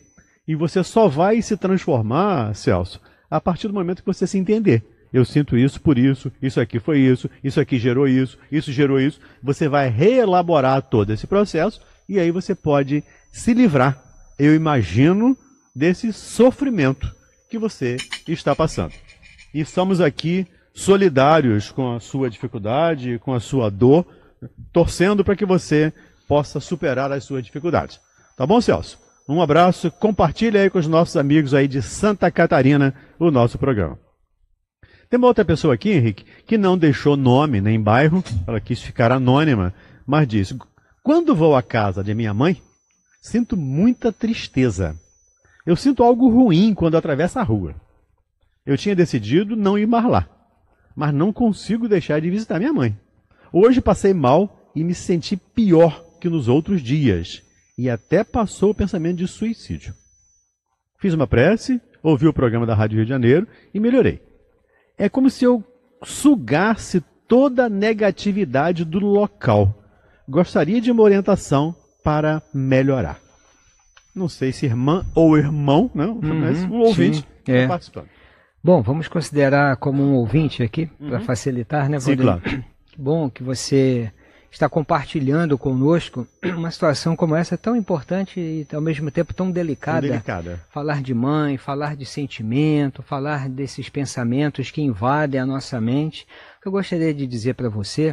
E você só vai se transformar, Celso, a partir do momento que você se entender. Eu sinto isso por isso, isso aqui foi isso, isso aqui gerou isso, isso gerou isso. Você vai reelaborar todo esse processo e aí você pode se livrar, eu imagino, desse sofrimento que você está passando. E somos aqui solidários com a sua dificuldade, com a sua dor, torcendo para que você possa superar as suas dificuldades. Tá bom, Celso? Um abraço, compartilha aí com os nossos amigos aí de Santa Catarina o nosso programa. Tem uma outra pessoa aqui, Henrique, que não deixou nome nem bairro, ela quis ficar anônima, mas disse: quando vou à casa de minha mãe, sinto muita tristeza. Eu sinto algo ruim quando atravesso a rua. Eu tinha decidido não ir mais lá, mas não consigo deixar de visitar minha mãe. Hoje passei mal e me senti pior que nos outros dias, e até passou o pensamento de suicídio. Fiz uma prece, ouvi o programa da Rádio Rio de Janeiro e melhorei. É como se eu sugasse toda a negatividade do local. Gostaria de uma orientação para melhorar. Não sei se irmã ou irmão, não, uhum, mas um ouvinte é. participando. Bom, vamos considerar como um ouvinte aqui, uhum, para facilitar, né, Sim, claro. Que bom que você está compartilhando conosco uma situação como essa tão importante e ao mesmo tempo tão delicada. Tão delicada. Falar de mãe, falar de sentimento, falar desses pensamentos que invadem a nossa mente. O que eu gostaria de dizer para você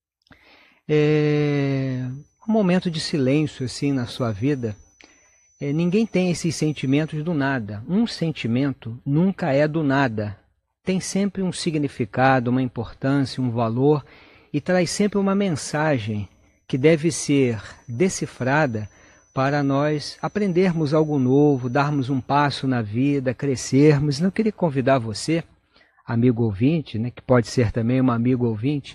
é um momento de silêncio assim na sua vida. É, ninguém tem esses sentimentos do nada. Um sentimento nunca é do nada. Tem sempre um significado, uma importância, um valor, e traz sempre uma mensagem que deve ser decifrada para nós aprendermos algo novo, darmos um passo na vida, crescermos. Eu queria convidar você, amigo ouvinte, né, que pode ser também um amigo ouvinte,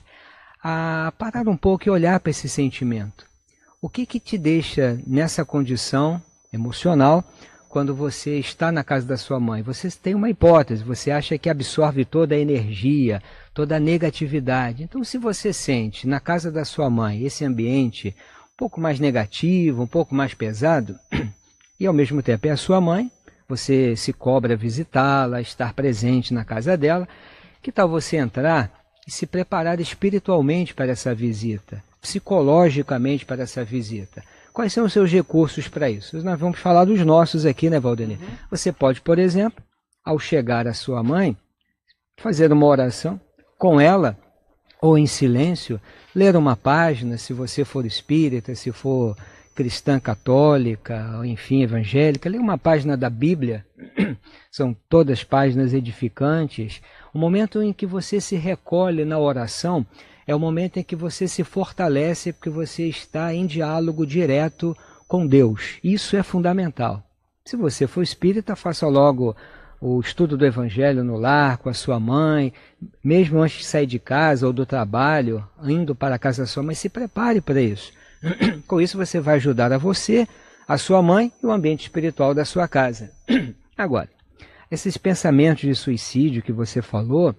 a parar um pouco e olhar para esse sentimento. O que que te deixa nessa condição emocional quando você está na casa da sua mãe? Você tem uma hipótese, você acha que absorve toda a energia, toda a negatividade. Então, se você sente na casa da sua mãe esse ambiente um pouco mais negativo, um pouco mais pesado, e ao mesmo tempo é a sua mãe, você se cobra visitá-la, estar presente na casa dela, que tal você entrar e se preparar espiritualmente para essa visita, psicologicamente para essa visita? Quais são os seus recursos para isso? Nós vamos falar dos nossos aqui, né, Valdenir? Uhum. Você pode, por exemplo, ao chegar à sua mãe, fazer uma oração com ela, ou em silêncio, ler uma página, se você for espírita, se for cristã católica, ou enfim, evangélica, ler uma página da Bíblia, são todas páginas edificantes. O momento em que você se recolhe na oração é o momento em que você se fortalece, porque você está em diálogo direto com Deus. Isso é fundamental. Se você for espírita, faça logo o estudo do Evangelho no lar, com a sua mãe, mesmo antes de sair de casa ou do trabalho, indo para a casa da sua mãe, se prepare para isso. Com isso você vai ajudar a você, a sua mãe e o ambiente espiritual da sua casa. Agora, esses pensamentos de suicídio que você falou,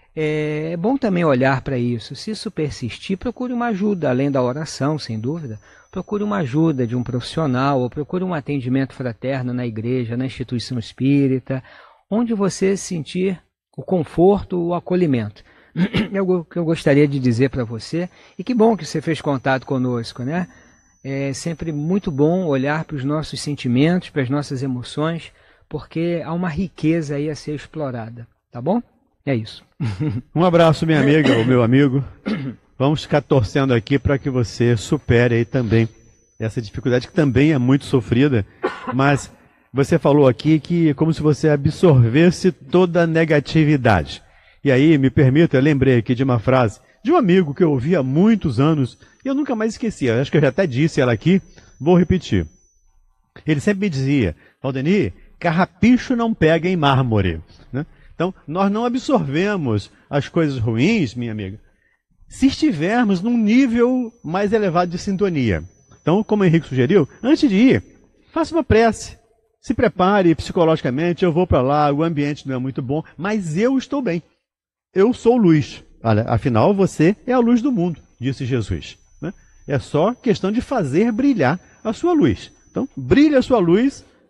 é bom também olhar para isso. Se isso persistir, procure uma ajuda, além da oração, sem dúvida. Procure uma ajuda de um profissional, ou procure um atendimento fraterno na igreja, na instituição espírita, onde você sentir o conforto, o acolhimento. É o que eu gostaria de dizer para você. E que bom que você fez contato conosco, né? É sempre muito bom olhar para os nossos sentimentos, para as nossas emoções, porque há uma riqueza aí a ser explorada, tá bom? É isso. Um abraço, minha amiga, ou meu amigo. Vamos ficar torcendo aqui para que você supere aí também essa dificuldade, que também é muito sofrida, mas você falou aqui que é como se você absorvesse toda a negatividade. E aí, me permita, eu lembrei aqui de uma frase de um amigo que eu ouvi há muitos anos e eu nunca mais esqueci. Eu acho que eu já até disse ela aqui, vou repetir. Ele sempre me dizia: Valdenir, carrapicho não pega em mármore, né? Então, nós não absorvemos as coisas ruins, minha amiga, se estivermos num nível mais elevado de sintonia. Então, como o Henrique sugeriu, antes de ir, faça uma prece. Se prepare psicologicamente, eu vou para lá, o ambiente não é muito bom, mas eu estou bem. Eu sou luz. Olha, afinal, você é a luz do mundo, disse Jesus, né? É só questão de fazer brilhar a sua luz. Então, brilhe a sua luz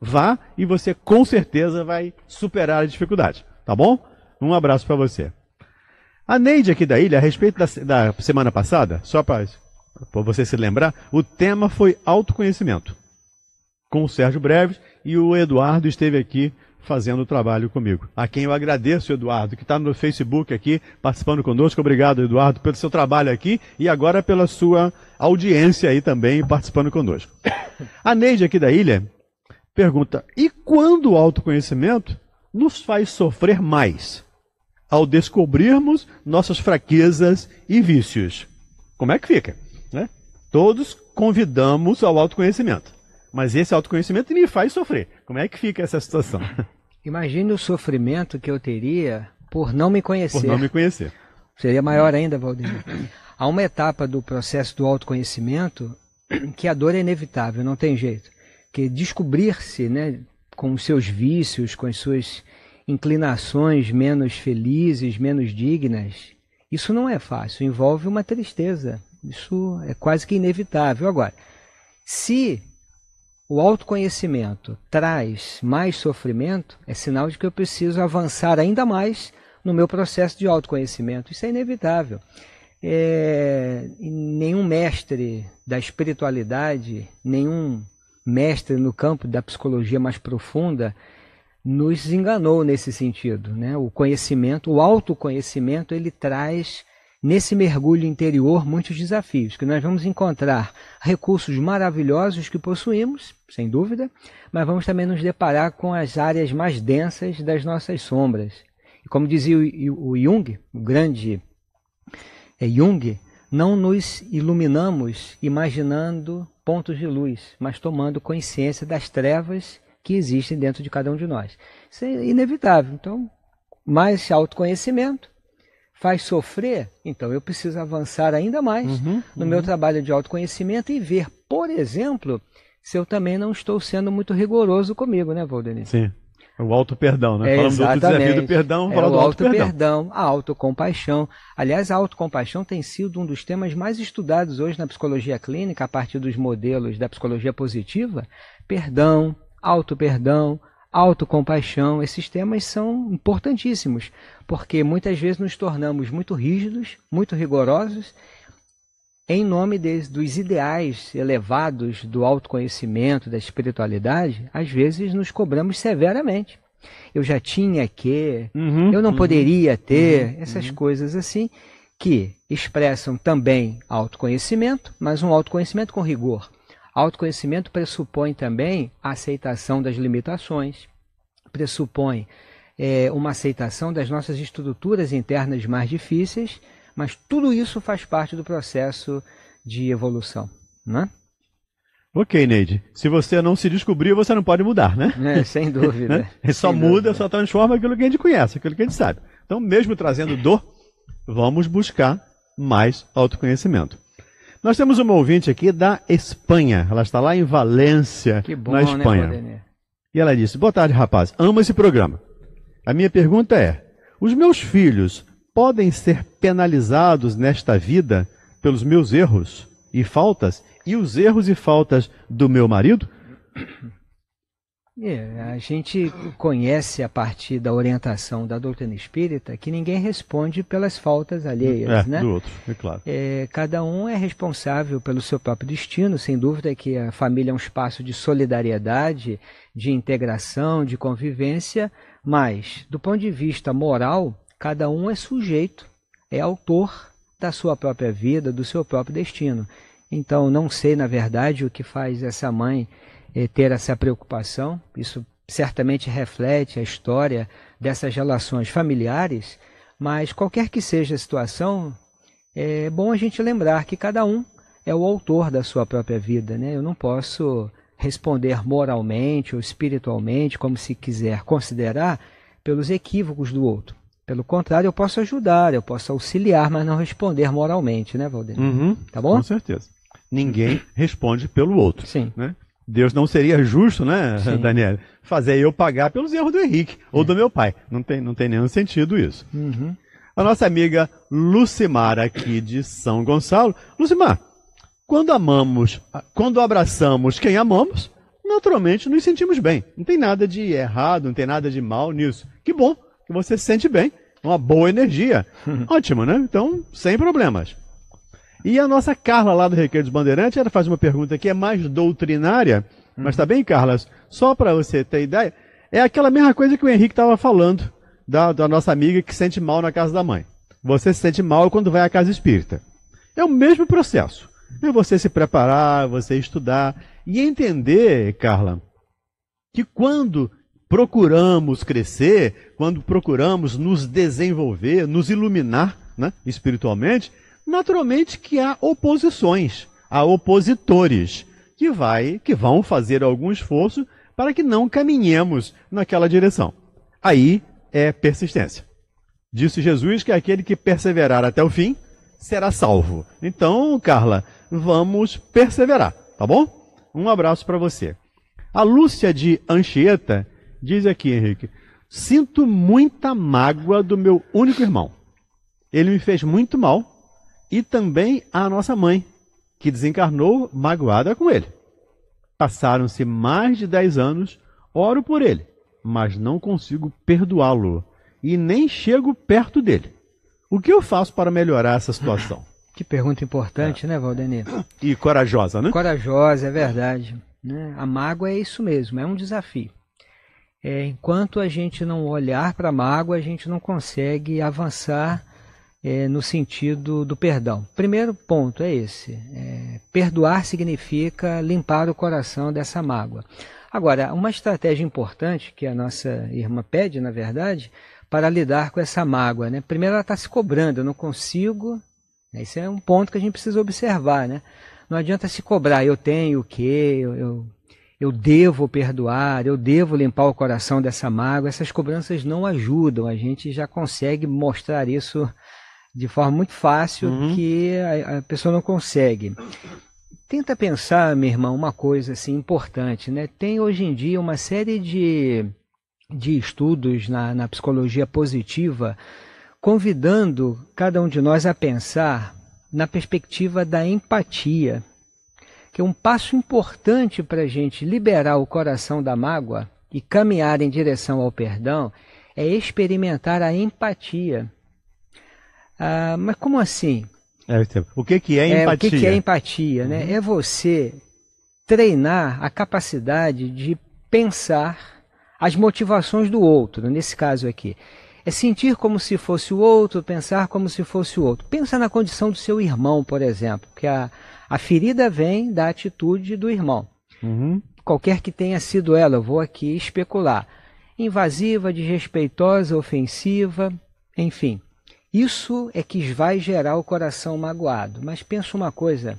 vá e você com certeza vai superar a dificuldade, tá bom? Um abraço para você. A Neide aqui da ilha, a respeito da, da semana passada, só para você se lembrar, o tema foi autoconhecimento, com o Sérgio Breves, e o Eduardo esteve aqui fazendo o trabalho comigo. A quem eu agradeço, Eduardo, que está no Facebook aqui, participando conosco. Obrigado, Eduardo, pelo seu trabalho aqui e agora pela sua audiência aí também, participando conosco. A Neide aqui da ilha pergunta, e quando o autoconhecimento nos faz sofrer mais? Ao descobrirmos nossas fraquezas e vícios. Como é que fica? Né? Todos convidamos ao autoconhecimento. Mas esse autoconhecimento me faz sofrer. Como é que fica essa situação? Imagine o sofrimento que eu teria por não me conhecer. Por não me conhecer. Seria maior ainda, Valdemir. Há uma etapa do processo do autoconhecimento que a dor é inevitável, não tem jeito. Que descobrir-se, né, com os seus vícios, com as suas inclinações menos felizes, menos dignas, isso não é fácil, envolve uma tristeza. Isso é quase que inevitável. Agora, se o autoconhecimento traz mais sofrimento, é sinal de que eu preciso avançar ainda mais no meu processo de autoconhecimento. Isso é inevitável. É, nenhum mestre da espiritualidade, nenhum mestre no campo da psicologia mais profunda nos enganou nesse sentido, né? O conhecimento, o autoconhecimento, ele traz nesse mergulho interior muitos desafios, que nós vamos encontrar recursos maravilhosos que possuímos, sem dúvida, mas vamos também nos deparar com as áreas mais densas das nossas sombras. E como dizia o Jung, o grande Jung, não nos iluminamos imaginando pontos de luz, mas tomando consciência das trevas que existem dentro de cada um de nós. Isso é inevitável. Então, mais autoconhecimento faz sofrer, então eu preciso avançar ainda mais uhum, no uhum. meu trabalho de autoconhecimento e ver, por exemplo, se eu também não estou sendo muito rigoroso comigo, né, Valdemir? Sim. O auto-perdão, né? É, falamos do outro desafio do perdão, é, fala o do auto-perdão. auto-perdão, a autocompaixão. Aliás, a autocompaixão tem sido um dos temas mais estudados hoje na psicologia clínica, a partir dos modelos da psicologia positiva. Perdão, auto-perdão, autocompaixão, esses temas são importantíssimos, porque muitas vezes nos tornamos muito rígidos, muito rigorosos, em nome de, dos ideais elevados do autoconhecimento, da espiritualidade, às vezes nos cobramos severamente. Eu já tinha que, uhum, eu não uhum, poderia ter, uhum, essas uhum. coisas assim, que expressam também autoconhecimento, mas um autoconhecimento com rigor. Autoconhecimento pressupõe também a aceitação das limitações, pressupõe é, uma aceitação das nossas estruturas internas mais difíceis, mas tudo isso faz parte do processo de evolução, né? Ok, Neide. Se você não se descobrir, você não pode mudar, né? É, sem dúvida. né? Ele só sem muda, dúvida. Só transforma aquilo que a gente conhece, aquilo que a gente sabe. Então, mesmo trazendo dor, vamos buscar mais autoconhecimento. Nós temos uma ouvinte aqui da Espanha. Ela está lá em Valência, que bom, na Espanha. Né, e ela disse, boa tarde, rapaz. Amo esse programa. A minha pergunta é, os meus filhos podem ser penalizados nesta vida pelos meus erros e faltas e os erros e faltas do meu marido? É, a gente conhece a partir da orientação da doutrina espírita que ninguém responde pelas faltas alheias, é, né? do outro, é claro. É, cada um é responsável pelo seu próprio destino, sem dúvida que a família é um espaço de solidariedade, de integração, de convivência, mas do ponto de vista moral, cada um é sujeito, é autor da sua própria vida, do seu próprio destino. Então, não sei, na verdade, o que faz essa mãe eh, ter essa preocupação. Isso certamente reflete a história dessas relações familiares, mas qualquer que seja a situação, é bom a gente lembrar que cada um é o autor da sua própria vida, né? Eu não posso responder moralmente ou espiritualmente, como se quiser considerar, pelos equívocos do outro. Pelo contrário, eu posso ajudar, eu posso auxiliar, mas não responder moralmente, né, Valdemir? Uhum, tá bom? Com certeza. Ninguém responde pelo outro. Sim. Né? Deus não seria justo, né, Sim. Daniela, fazer eu pagar pelos erros do Henrique é. ou do meu pai. Não tem, não tem nenhum sentido isso. Uhum. A nossa amiga Lucimar, aqui de São Gonçalo. Lucimar, quando amamos, quando abraçamos quem amamos, naturalmente nos sentimos bem. Não tem nada de errado, não tem nada de mal nisso. Que bom que você se sente bem, uma boa energia. Ótimo, né? Então, sem problemas. E a nossa Carla lá do Recreio dos Bandeirantes, ela faz uma pergunta que é mais doutrinária, mas tá bem, Carla? Só para você ter ideia, é aquela mesma coisa que o Henrique estava falando da, da nossa amiga que sente mal na casa da mãe. Você se sente mal quando vai à casa espírita. É o mesmo processo. É você se preparar, você estudar e entender, Carla, que quando procuramos crescer, quando procuramos nos desenvolver, nos iluminar, né, espiritualmente, naturalmente que há oposições, há opositores que, vai, que vão fazer algum esforço para que não caminhemos naquela direção. Aí é persistência. Disse Jesus que aquele que perseverar até o fim será salvo. Então, Carla, vamos perseverar, tá bom? Um abraço para você. A Lúcia de Anchieta diz aqui, Henrique, sinto muita mágoa do meu único irmão. Ele me fez muito mal e também a nossa mãe, que desencarnou magoada com ele. Passaram-se mais de dez anos, oro por ele, mas não consigo perdoá-lo e nem chego perto dele. O que eu faço para melhorar essa situação? Que pergunta importante, é. né, Valdenir? E corajosa, né? Corajosa, é verdade. Né? A mágoa é isso mesmo, é um desafio. É, enquanto a gente não olhar para a mágoa, a gente não consegue avançar é, no sentido do perdão. Primeiro ponto é esse. É, perdoar significa limpar o coração dessa mágoa. Agora, uma estratégia importante que a nossa irmã pede, na verdade, para lidar com essa mágoa, né? Primeiro ela está se cobrando, eu não consigo, esse é um ponto que a gente precisa observar, né? Não adianta se cobrar, eu tenho o quê, eu, eu, eu devo perdoar, eu devo limpar o coração dessa mágoa, essas cobranças não ajudam, a gente já consegue mostrar isso de forma muito fácil, uhum. que a, a pessoa não consegue. Tenta pensar, meu irmão, uma coisa assim importante, né? Tem hoje em dia uma série de... de estudos na, na psicologia positiva, convidando cada um de nós a pensar na perspectiva da empatia, que é um passo importante para a gente liberar o coração da mágoa e caminhar em direção ao perdão, é experimentar a empatia. Ah, mas como assim? É, o que, que é empatia? É, o que, que é empatia? Né? Uhum. É você treinar a capacidade de pensar as motivações do outro, nesse caso aqui. É sentir como se fosse o outro, pensar como se fosse o outro. Pensa na condição do seu irmão, por exemplo, que a, a ferida vem da atitude do irmão. Uhum. Qualquer que tenha sido ela, eu vou aqui especular. Invasiva, desrespeitosa, ofensiva, enfim. Isso é que vai gerar o coração magoado. Mas pensa uma coisa.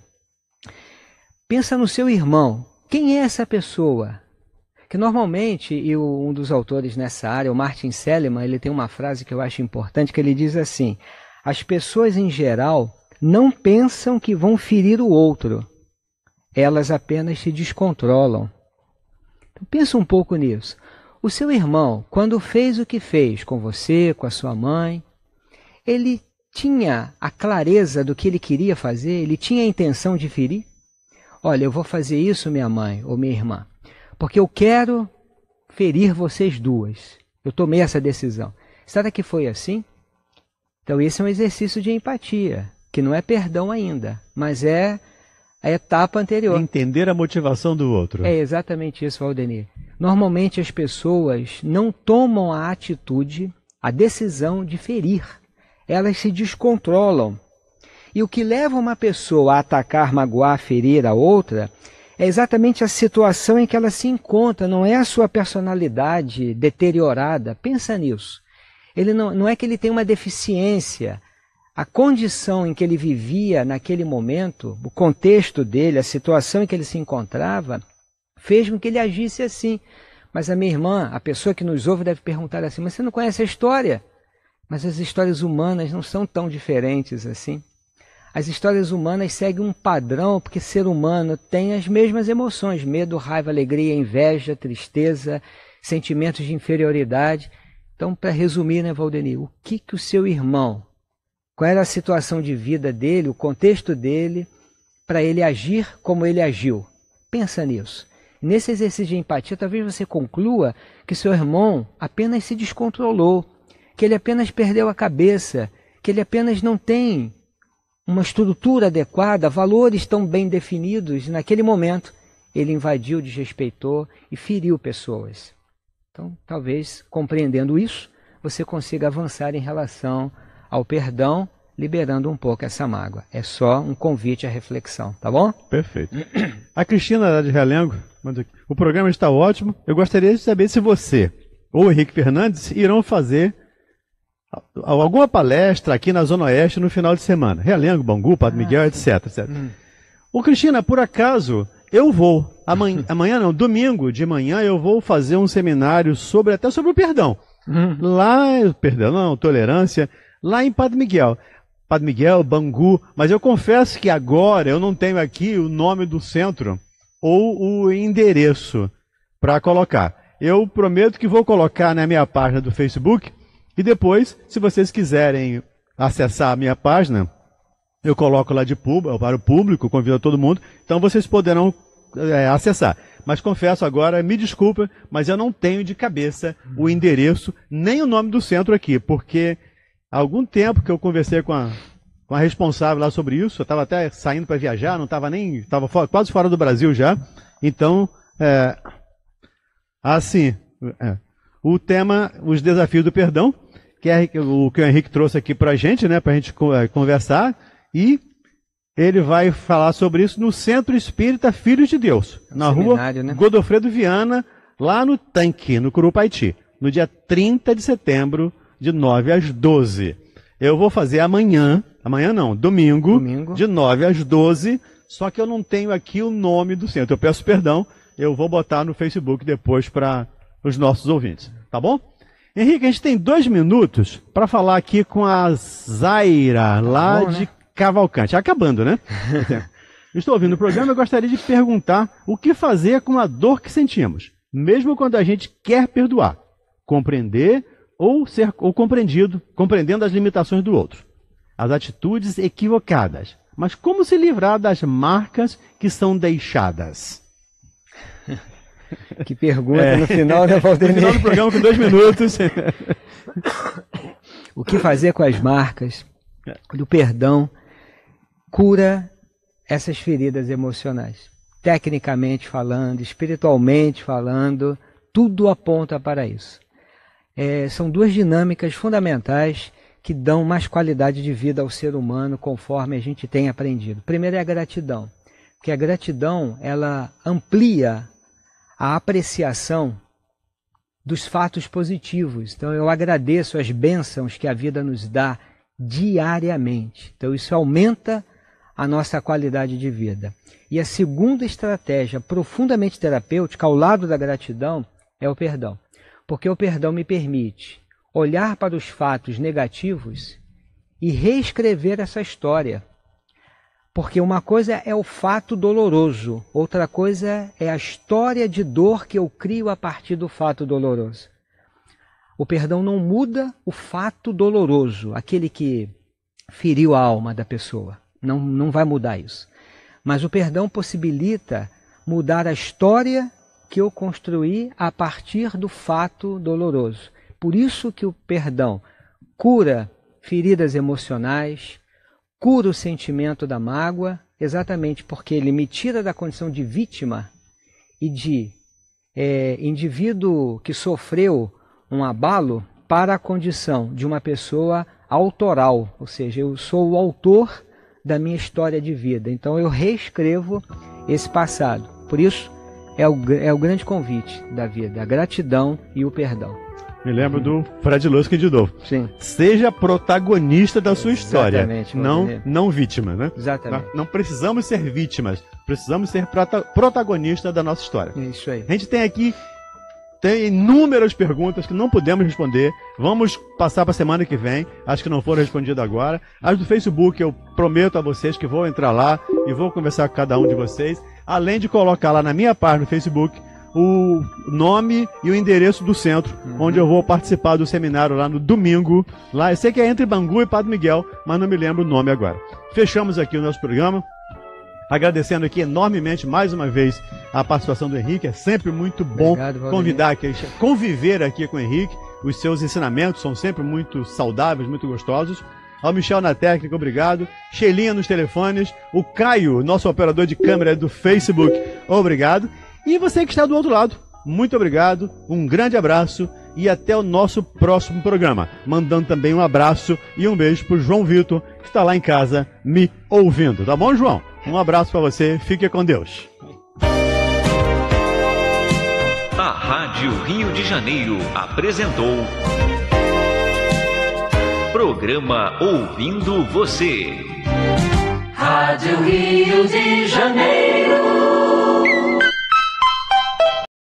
Pensa no seu irmão. Quem é essa pessoa? Que normalmente, e o, um dos autores nessa área, o Martin Seligman, ele tem uma frase que eu acho importante, que ele diz assim, as pessoas em geral não pensam que vão ferir o outro, elas apenas se descontrolam. Então pensa um pouco nisso. O seu irmão, quando fez o que fez com você, com a sua mãe, ele tinha a clareza do que ele queria fazer? Ele tinha a intenção de ferir? Olha, eu vou fazer isso, minha mãe ou minha irmã, porque eu quero ferir vocês duas. Eu tomei essa decisão. Será que foi assim? Então esse é um exercício de empatia, que não é perdão ainda, mas é a etapa anterior. Entender a motivação do outro. É exatamente isso, Valdenir. Normalmente as pessoas não tomam a atitude, a decisão de ferir. Elas se descontrolam. E o que leva uma pessoa a atacar, magoar, ferir a outra é exatamente a situação em que ela se encontra, não é a sua personalidade deteriorada. Pensa nisso. Ele não, não é que ele tem uma deficiência. A condição em que ele vivia naquele momento, o contexto dele, a situação em que ele se encontrava, fez com que ele agisse assim. Mas a minha irmã, a pessoa que nos ouve, deve perguntar assim, mas você não conhece a história? Mas as histórias humanas não são tão diferentes assim. As histórias humanas seguem um padrão, porque ser humano tem as mesmas emoções, medo, raiva, alegria, inveja, tristeza, sentimentos de inferioridade. Então, para resumir, né, Valdenir, o que, que o seu irmão, qual era a situação de vida dele, o contexto dele, para ele agir como ele agiu? Pensa nisso. Nesse exercício de empatia, talvez você conclua que seu irmão apenas se descontrolou, que ele apenas perdeu a cabeça, que ele apenas não tem uma estrutura adequada, valores tão bem definidos. Naquele momento, ele invadiu, desrespeitou e feriu pessoas. Então, talvez, compreendendo isso, você consiga avançar em relação ao perdão, liberando um pouco essa mágoa. É só um convite à reflexão, tá bom? Perfeito. A Cristina lá de Realengo, o programa está ótimo. Eu gostaria de saber se você ou o Henrique Fernandes irão fazer alguma palestra aqui na Zona Oeste no final de semana. Realengo, Bangu, Padre ah, Miguel, etc, etcétera. Hum. Ô Cristina, por acaso, eu vou, amanhã, amanhã não, domingo de manhã eu vou fazer um seminário sobre, até sobre o perdão. Hum. Lá, perdão, não, tolerância, lá em Padre Miguel. Padre Miguel, Bangu, mas eu confesso que agora eu não tenho aqui o nome do centro ou o endereço para colocar. Eu prometo que vou colocar na minha página do Facebook e depois, se vocês quiserem acessar a minha página, eu coloco lá de público, para o público, convido todo mundo, então vocês poderão é, acessar. Mas confesso agora, me desculpa, mas eu não tenho de cabeça o endereço, nem o nome do centro aqui, porque há algum tempo que eu conversei com a, com a responsável lá sobre isso, eu estava até saindo para viajar, não estava nem, estava quase fora do Brasil já, então, é, assim, é, o tema, os desafios do perdão, que é o que o Henrique trouxe aqui para a gente, né, para a gente conversar, e ele vai falar sobre isso no Centro Espírita Filhos de Deus, na rua né? Godofredo Viana, lá no Tanque, no Curupaiti, no dia trinta de setembro, de nove às doze. Eu vou fazer amanhã, amanhã não, domingo, domingo, de nove às doze, só que eu não tenho aqui o nome do centro. Eu peço perdão, eu vou botar no Facebook depois para os nossos ouvintes, tá bom? Henrique, a gente tem dois minutos para falar aqui com a Zaira, lá tá bom, de né? Cavalcante. Acabando, né? Estou ouvindo o programa e gostaria de perguntar o que fazer com a dor que sentimos, mesmo quando a gente quer perdoar, compreender ou ser ou compreendido, compreendendo as limitações do outro, as atitudes equivocadas. Mas como se livrar das marcas que são deixadas? Que pergunta é. no final, né, Valdemir? No final do programa, com dois minutos. O que fazer com as marcas do perdão cura essas feridas emocionais? Tecnicamente falando, espiritualmente falando, tudo aponta para isso. É, são duas dinâmicas fundamentais que dão mais qualidade de vida ao ser humano conforme a gente tem aprendido. Primeiro é a gratidão, porque a gratidão ela amplia a apreciação dos fatos positivos. Então eu agradeço as bênçãos que a vida nos dá diariamente. Então isso aumenta a nossa qualidade de vida. E a segunda estratégia profundamente terapêutica ao lado da gratidão é o perdão. Porque o perdão me permite olhar para os fatos negativos e reescrever essa história. Porque uma coisa é o fato doloroso, outra coisa é a história de dor que eu crio a partir do fato doloroso. O perdão não muda o fato doloroso, aquele que feriu a alma da pessoa. Não, não vai mudar isso. Mas o perdão possibilita mudar a história que eu construí a partir do fato doloroso. Por isso que o perdão cura feridas emocionais, cura o sentimento da mágoa, exatamente porque ele me tira da condição de vítima e de é, indivíduo que sofreu um abalo para a condição de uma pessoa autoral, ou seja, eu sou o autor da minha história de vida. Então eu reescrevo esse passado. Por isso, é o, é o grande convite da vida, a gratidão e o perdão. Me lembro do Fred Luskin de novo. Sim. Seja protagonista da sua história. Exatamente. Não, não vítima, né? Exatamente. Não, não precisamos ser vítimas, precisamos ser prota protagonista da nossa história. Isso aí. A gente tem aqui tem inúmeras perguntas que não podemos responder. Vamos passar para a semana que vem. Acho que não foram respondidas agora. As do Facebook, eu prometo a vocês que vou entrar lá e vou conversar com cada um de vocês. Além de colocar lá na minha página no Facebook o nome e o endereço do centro, uhum. onde eu vou participar do seminário lá no domingo. Lá, eu sei que é entre Bangu e Padre Miguel, mas não me lembro o nome agora. Fechamos aqui o nosso programa. Agradecendo aqui enormemente mais uma vez a participação do Henrique. É sempre muito bom Obrigado, Valdemir. convidar aqui, conviver aqui com o Henrique. Os seus ensinamentos são sempre muito saudáveis, muito gostosos. Ao Michel na técnica, obrigado. Sheilinha nos telefones. O Caio, nosso operador de câmera do Facebook, obrigado. E você que está do outro lado, muito obrigado. Um grande abraço e até o nosso próximo programa. Mandando também um abraço e um beijo pro João Vitor, que está lá em casa me ouvindo. Tá bom, João? Um abraço para você. Fique com Deus. A Rádio Rio de Janeiro apresentou Programa Ouvindo Você. Rádio Rio de Janeiro.